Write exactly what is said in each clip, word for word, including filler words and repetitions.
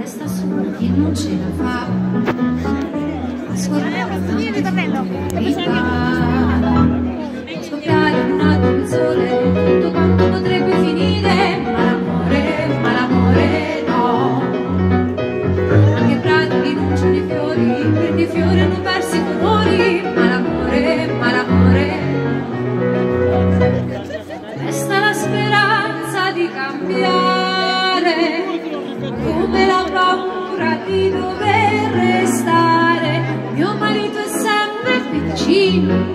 resta sola e non ce la fa. Ascoltare scoppiare un attimo il sole, tutto quanto potrebbe finire, ma l'amore, ma l'amore no. Anche prati rinunciano ai fiori, perché i fiori hanno perso i colori, ma l'amore, ma l'amore. Resta la speranza di cambiare, come la paura di dover restare. Mio marito è sempre qui vicino,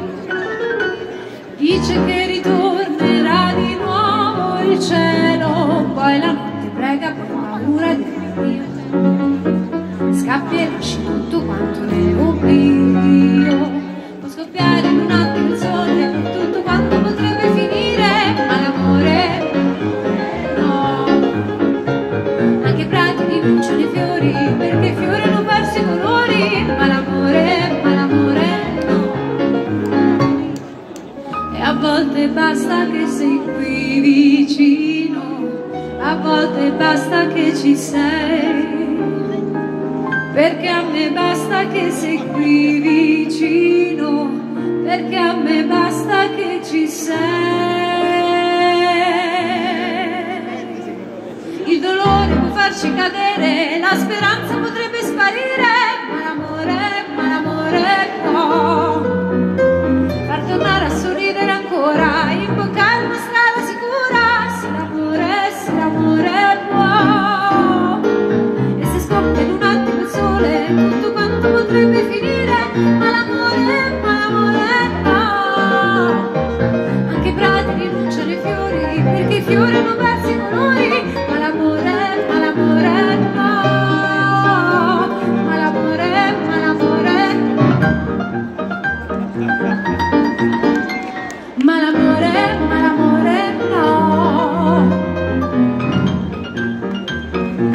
dice che ritornerà di nuovo il cielo, poi la notte prega per paura di Dio, scappi e lasci tutto quanto le oblio. Può scoppiare in un attimo il sole, tutto quanto potrebbe finire, ma l'amore no. Anche i prati rinunciano ai fiori, perché i fiori hanno perso i colori, ma l'amore, ma l'amore no. E a volte basta che sei qui vicino, a volte basta che ci sei, perché a me basta che sei qui vicino, perché a me basta che ci sei. Il dolore può farci cadere, la speranza potrebbe sparire, ma l'amore, ma l'amore no. Far tornare a sorridere ancora, imboccare una strada sicura, se l'amore, se l'amore può. E se scoppia in un attimo il sole, tutto quanto potrebbe finire, ma l'amore, ma l'amore no. Anche i prati rinunciano ai fiori, perché i fiori hanno perso i colori, ma l'amore, ma l'amore no. Ma l'amore, ma l'amore no.